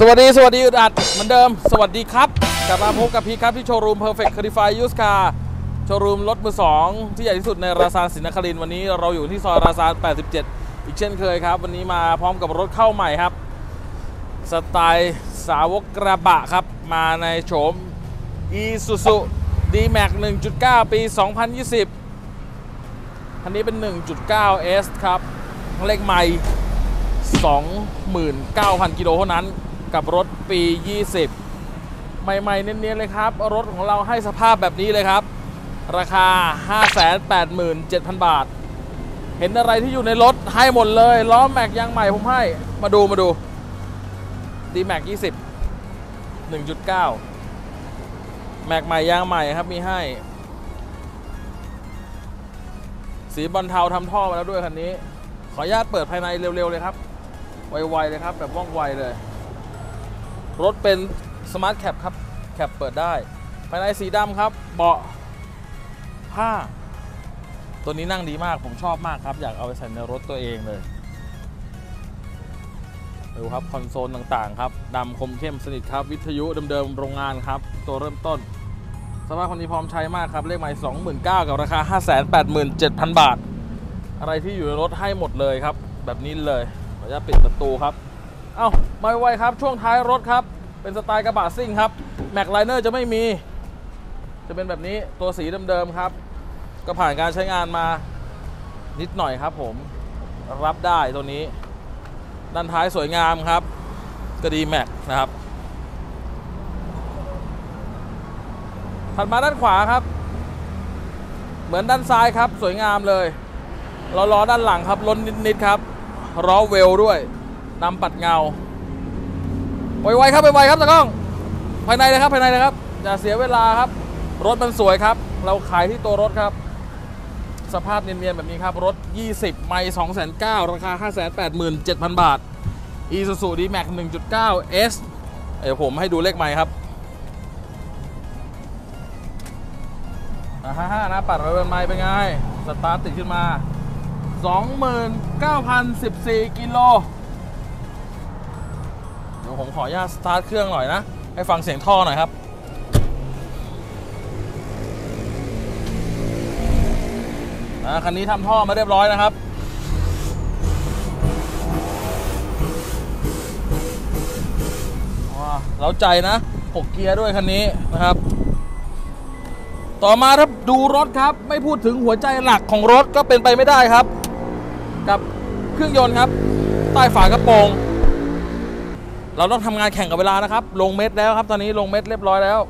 สวัสดีอึดอัดเหมือนเดิมสวัสดีครับกลับมาพบกับพี่ครับที่โชว์รูม Perfect Certified Used Car โชว์รูมรถมือ2ที่ใหญ่ที่สุดในราซานศรีนครินทร์วันนี้เราอยู่ที่ซอยราซาน87อีกเช่นเคยครับวันนี้มาพร้อมกับรถเข้าใหม่ครับสไตล์สาวกกระบะครับมาในโฉม Isuzu D-Max 1.9 ปี 2020คันนี้เป็น 1.9S ครับเลขไมล์ 29,000 กิโลเท่านั้นกับรถปี 20ใหม่ๆเน้นๆเลยครับรถของเราให้สภาพแบบนี้เลยครับราคา 587,000 บาทเห็นอะไรที่อยู่ในรถให้หมดเลยล้อแม็กยางใหม่ผมให้มาดูD-Max 20 1.9 แม็กใหม่ยางใหม่ครับมีให้สีบอลเทาทำท่อมาแล้วด้วยคันนี้ขออนุญาตเปิดภายในเร็วๆเลยครับไวๆเลยครับแบบว่องไวเลยรถเป็นสมาร์ทแคปครับแคปเปิดได้ภายในสีดำครับเบาะผ้าตัวนี้นั่งดีมากผมชอบมากครับอยากเอาไปใส่ในรถตัวเองเลยดูครับคอนโซลต่างๆครับดำคมเข้มสนิทครับวิทยุเดิมๆโรงงานครับตัวเริ่มต้นสภาพคนนี้พร้อมใช้มากครับเลขหมาย 29,000 กับราคา 587,000 บาทอะไรที่อยู่ในรถให้หมดเลยครับแบบนี้เลยขออนุญาตปิดประตูครับเอ้าไม่ไวครับช่วงท้ายรถครับเป็นสไตล์กระบะซิ่งครับแม็กไลเนอร์จะไม่มีจะเป็นแบบนี้ตัวสีเดิมๆครับก็ผ่านการใช้งานมานิดหน่อยครับผมรับได้ตัวนี้ด้านท้ายสวยงามครับก็ดีแม็กนะครับถัดมาด้านขวาครับเหมือนด้านซ้ายครับสวยงามเลยล้อด้านหลังครับล้นนิดๆครับล้อเวลด้วยนำปัดเงาไวๆครับตากล้องภายในเลยครับอย่าเสียเวลาครับรถมันสวยครับเราขายที่ตัวรถครับสภาพเนียนๆแบบนี้ครับรถ20ไมล์ 290,000 ราคา 587,000 บาท Isuzu D-Max 1.9S เดี๋ยวผมให้ดูเลขไมล์ครับนะปัดไว้บนไมล์เป็นไงสตาร์ทติดขึ้นมา 29,014 กิโลเดี๋ยวผมขออนุญาตสตาร์ทเครื่องหน่อยนะให้ฟังเสียงท่อหน่อยครับคันนี้ทำท่อมาเรียบร้อยนะครับเร้าใจนะ6 เกียร์ด้วยคันนี้นะครับต่อมาถ้าดูรถครับไม่พูดถึงหัวใจหลักของรถก็เป็นไปไม่ได้ครับกับเครื่องยนต์ครับใต้ฝากระโปรงเราต้องทำงานแข่งกับเวลานะครับลงเม็ดแล้วครับตอนนี้ลงเม็ดเรียบร้อยแล้ว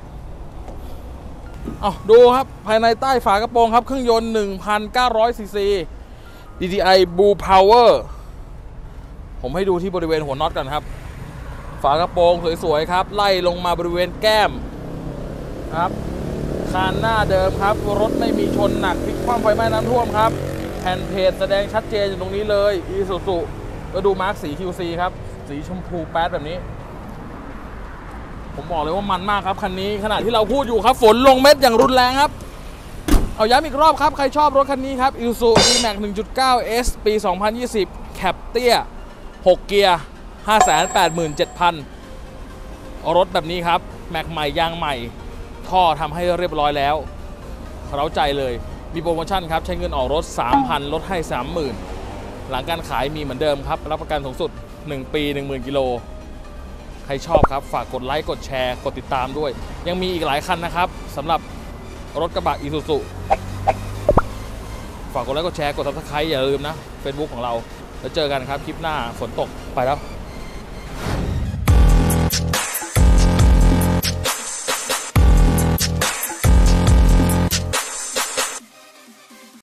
ดูครับภายในใต้ฝากระโปรงครับเครื่องยนต์ 1,900 ซีซี DTI Blue Power ผมให้ดูที่บริเวณหัวน็อตกันครับฝากระโปรงสวยๆครับไล่ลงมาบริเวณแก้มครับคานหน้าเดิมครับรถไม่มีชนหนักพลิกคว่ำไฟไหม้น้ำท่วมครับแผ่นเพจแสดงชัดเจนอยู่ตรงนี้เลย Isuzu ก็ดูมาร์คสี QC ครับสีชมพูแป๊ดแบบนี้ผมบอกเลยว่ามันมากครับคันนี้ขณะที่เราพูดอยู่ครับฝนลงเม็ดอย่างรุนแรงครับเอาย้ำอีกรอบครับใครชอบรถคันนี้ครับ Isuzu D-Max 1.9S ปี 2020 แคปเตี้ย6 เกียร์ 587,000 รถแบบนี้ครับแม็กใหม่ยางใหม่ท่อทำให้เรียบร้อยแล้วเร้าใจเลยมีโปรโมชั่นครับใช้เงินออกรถ 3,000 ลดให้ 30,000 หลังการขายมีเหมือนเดิมครับรับประกันสูงสุด1 ปี 10,000 กิโลใครชอบครับฝากกดไลค์กดแชร์กดติดตามด้วยยังมีอีกหลายคันนะครับสำหรับรถกระบะ Isuzu ฝากกดไลค์กดแชร์กด Subscribe อย่าลืมนะ Facebook ของเราแล้วเจอกันครับคลิปหน้าฝนตกไปแล้ว